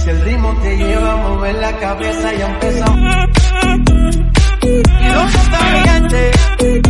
Si el ritmo te lleva a mover la cabeza, ya empezamos. Y no está mi gente.